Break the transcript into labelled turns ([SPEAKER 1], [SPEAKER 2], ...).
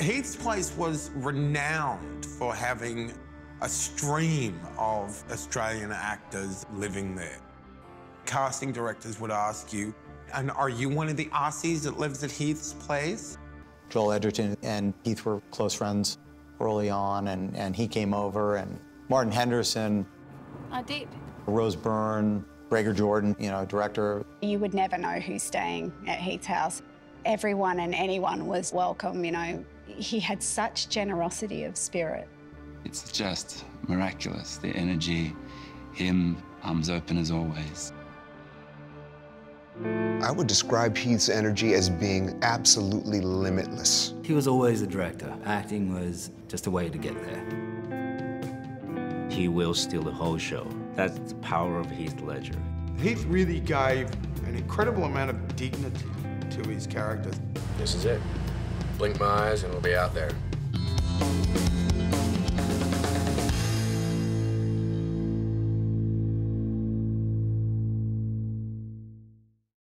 [SPEAKER 1] Heath's place was renowned for having a stream of Australian actors living there. Casting directors would ask you, and are you one of the Aussies that lives at Heath's place?
[SPEAKER 2] Joel Edgerton and Heath were close friends early on, and he came over, and Martin Henderson.
[SPEAKER 3] I did.
[SPEAKER 2] Rose Byrne, Gregor Jordan, director.
[SPEAKER 3] You would never know who's staying at Heath's house. Everyone and anyone was welcome, He had such generosity of spirit.
[SPEAKER 4] It's just miraculous, the energy, him, arms open as always.
[SPEAKER 5] I would describe Heath's energy as being absolutely limitless.
[SPEAKER 6] He was always a director. Acting was just a way to get there.
[SPEAKER 7] He will steal the whole show. That's the power of Heath Ledger.
[SPEAKER 1] Heath really gave an incredible amount of dignity to his characters.
[SPEAKER 8] This is it. Blink my eyes and we'll be out there.